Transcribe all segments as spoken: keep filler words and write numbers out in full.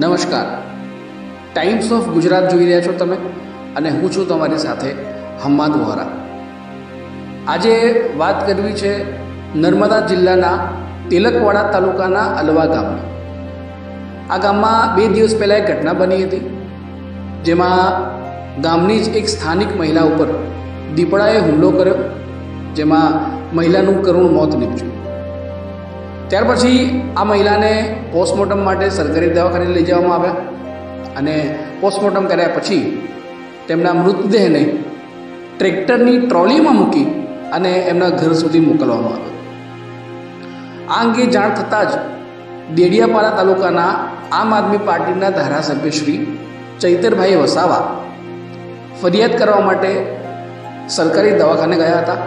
નમસ્કાર, times of Gujarat જોઈ રહ્યા છો તમે અને હું છું તમારી સાથે હમ્માદ વોહરા। આજે વાત કરવી છે નર્મદા જિલ્લાના તિલકવાડા તાલુકાના અલવા ગામની। આ ગામમાં બે દિવસ પહેલાં એક ઘટના બની હતી, જેમાં ગામની જ એક સ્થાનિક મહિલા ઉપર દીપડાએ હુમલો કર્યો, જેમાં મહિલાનું કરુણ મોત નીપજ્યું। ત્યાર પછી આ મહિલાને પોસ્ટમોર્ટમ માટે સરકારી દવાખાને લઈ જવામાં આવ્યા અને પોસ્ટમોર્ટમ કર્યા પછી તેમના મૃતદેહને ટ્રેક્ટરની ટ્રોલીમાં મૂકી અને એમના ઘર સુધી મોકલવામાં આવ્યો। આ અંગે જાણ થતાં જ દેડિયાપાડા તાલુકાના આમ આદમી પાર્ટીના ધારાસભ્ય શ્રી ચૈતરભાઈ વસાવા ફરિયાદ કરવા માટે સરકારી દવાખાને ગયા હતા।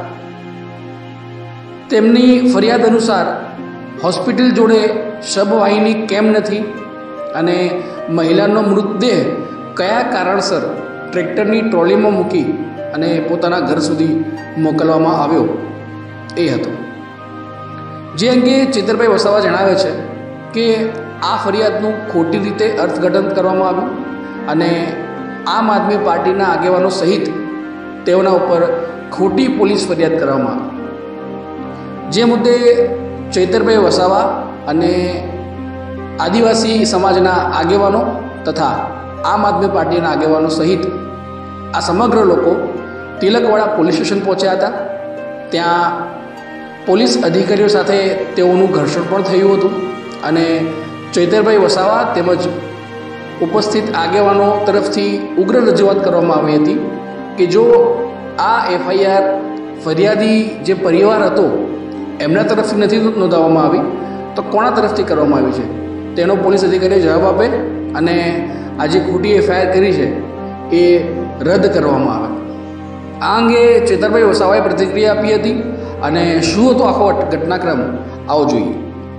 તેમની ફરિયાદ અનુસાર હોસ્પિટલ જોડે શબવાહિની કેમ નથી અને મહિલાનો મૃતદેહ કયા કારણસર ટ્રેક્ટરની ટ્રોલીમાં મૂકી અને પોતાના ઘર સુધી મોકલવામાં આવ્યો એ હતો। જે અંગે ચેતરભાઈ વસાવા જણાવે છે કે આ ફરિયાદનું ખોટી રીતે અર્થઘટન કરવામાં આવ્યું અને આમ આદમી પાર્ટીના આગેવાનો સહિત તેઓના ઉપર ખોટી પોલીસ ફરિયાદ કરવામાં આવી। જે મુદ્દે ચૈતરભાઈ વસાવા અને આદિવાસી સમાજના આગેવાનો તથા આમ આદમી પાર્ટીના આગેવાનો સહિત આ સમગ્ર લોકો તિલકવાડા પોલીસ સ્ટેશન પહોંચ્યા હતા। ત્યાં પોલીસ અધિકારીઓ સાથે તેઓનું ઘર્ષણ પણ થયું હતું અને ચૈતરભાઈ વસાવા તેમજ ઉપસ્થિત આગેવાનો તરફથી ઉગ્ર રજૂઆત કરવામાં આવી હતી કે જો આ એફઆઈઆર ફરિયાદી જે પરિવાર હતો એમના તરફથી નથી નોંધાવવામાં આવી તો કોના તરફથી કરવામાં આવી છે તેનો પોલીસ અધિકારીએ જવાબ આપે અને આ જે ખોટી એફઆઈઆર કરી છે એ રદ કરવામાં આવે। આ અંગે ચેતરભાઈ વસાવાએ પ્રતિક્રિયા આપી હતી અને શું હતો આખો ઘટનાક્રમ આવો જોઈએ।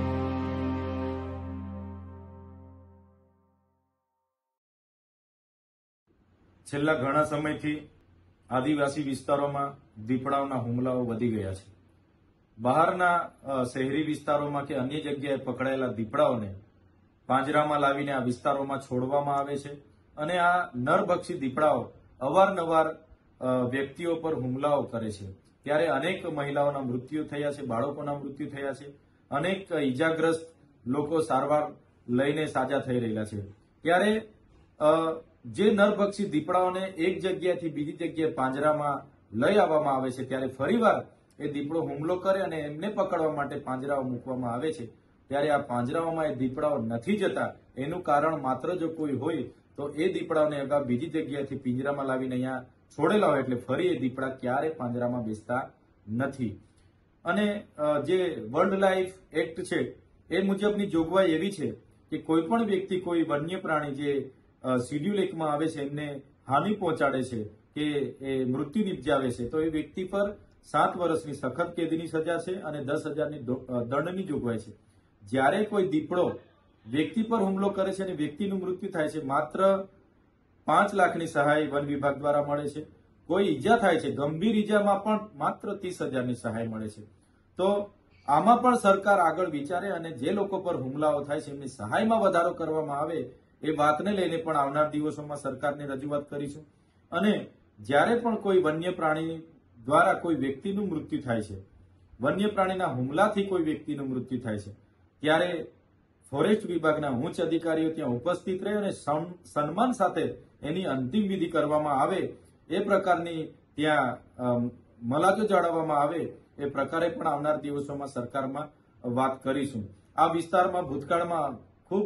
છેલ્લા ઘણા સમયથી આદિવાસી વિસ્તારોમાં દીપડાઓના હુમલાઓ વધી ગયા છે। બહારના શહેરી વિસ્તારોમાં કે અન્ય જગ્યાએ પકડાયેલા દીપડાઓને પાંજરામાં લાવીને આ વિસ્તારોમાં છોડવામાં આવે છે અને આ નરભક્ષી દીપડાઓ અવારનવાર વ્યક્તિઓ પર હુમલાઓ કરે છે। ત્યારે અનેક મહિલાઓના મૃત્યુ થયા છે, બાળકોના મૃત્યુ થયા છે, અનેક ઈજાગ્રસ્ત લોકો સારવાર લઈને સાજા થઈ રહેલા છે। ત્યારે જે નરભક્ષી દીપડાઓને એક જગ્યાએથી બીજી જગ્યાએ પાંજરામાં લઈ આવવામાં આવે છે, ત્યારે ફરીવાર એ દીપડો હુમલો કરે અને એમને પકડવા માટે પાંજરાઓ મૂકવામાં આવે છે। ત્યારે આ પાંજરાઓમાં એ દીપડાઓ નથી જતા એનું કારણ માત્ર જો કોઈ હોય તો એ દીપડાઓને અગાઉ બીજી જગ્યાએથી પિંજરામાં લાવીને અહીંયા છોડેલા હોય એટલે ફરી એ દીપડા ક્યારે પાંજરામાં બેસતા નથી। અને જે વર્લ્ડ લાઈફ એક્ટ છે એ મુજબની જોગવાઈ એવી છે કે કોઈ પણ વ્યક્તિ કોઈ વન્ય પ્રાણી જે શિડ્યુલ એકમાં આવે છે એમને હાનિ પહોંચાડે છે કે એ મૃત્યુ નિપજાવે છે તો એ વ્યક્તિ પર સાત વર્ષની સખત કેદીની સજા છે અને દસ હજારની દંડની જોગવાઈ છે। જ્યારે કોઈ દીપડો વ્યક્તિ પર હુમલો કરે છે અને વ્યક્તિનું મૃત્યુ થાય છે, માત્ર પાંચ લાખની સહાય વન વિભાગ દ્વારા મળે છે। કોઈ ઈજા થાય છે, ગંભીર ઈજામાં પણ માત્ર ત્રીસ હજારની સહાય મળે છે। તો આમાં પણ સરકાર આગળ વિચારે અને જે લોકો પર હુમલાઓ થાય છે એમની સહાયમાં વધારો કરવામાં આવે એ વાતને લઈને પણ આવનાર દિવસોમાં સરકારને રજૂઆત કરીશું। અને જ્યારે પણ કોઈ વન્ય પ્રાણી દ્વારા કોઈ વ્યક્તિનું મૃત્યુ થાય છે, વન્ય પ્રાણીના હુમલાથી કોઈ વ્યક્તિનું મૃત્યુ થાય છે, ત્યારે ફોરેસ્ટ વિભાગના ઉચ્ચ અધિકારીઓ ત્યાં ઉપસ્થિત રહે અને સન્માન સાથે એની અંતિમ વિધિ કરવામાં આવે એ પ્રકારની ત્યાં મલાજો જાળવવામાં આવે એ પ્રકારે પણ આવનાર દિવસોમાં સરકારમાં વાત કરીશું। આ વિસ્તારમાં ભૂતકાળમાં ખૂબ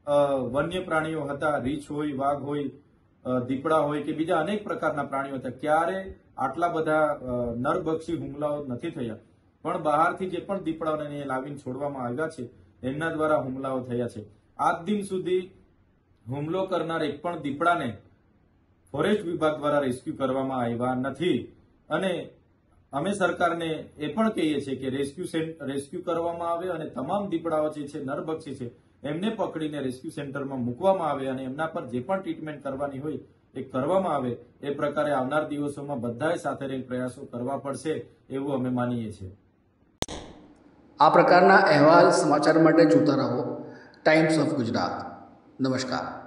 વન્ય પ્રાણીઓ હતા, રીંછ હોય, વાઘ હોય, દીપડા હોય કે બીજા અનેક પ્રકારના પ્રાણીઓ હતા, ક્યારે આટલા બધા નરભક્ષી હુમલાઓ નથી થયા। પણ બહારથી જે પણ દીપડાઓને લાવીને છોડવામાં આવ્યા છે એમના દ્વારા હુમલાઓ થયા છે। આજ દિન સુધી હુમલો કરનાર એક પણ દીપડાને ફોરેસ્ટ વિભાગ દ્વારા રેસ્ક્યુ કરવામાં આવ્યા નથી અને અમે સરકારને એ પણ કહીએ છીએ કે રેસ્ક્યુ રેસ્ક્યુ કરવામાં આવે અને તમામ દીપડાઓ જે છે નરભક્ષી છે એમને પકડીને રેસ્ક્યુ સેન્ટરમાં મૂકવામાં આવે અને એમના પર જે પણ ટ્રીટમેન્ટ કરવાની હોય એ કરવામાં આવે। એ પ્રકારે આવનાર દિવસોમાં બધાએ સાથે રહી પ્રયાસો કરવા પડશે એવું અમે માનીએ છીએ। આ પ્રકારના અહેવાલ સમાચાર માટે જોતા રહો ટાઈમ્સ ઓફ ગુજરાત। નમસ્કાર.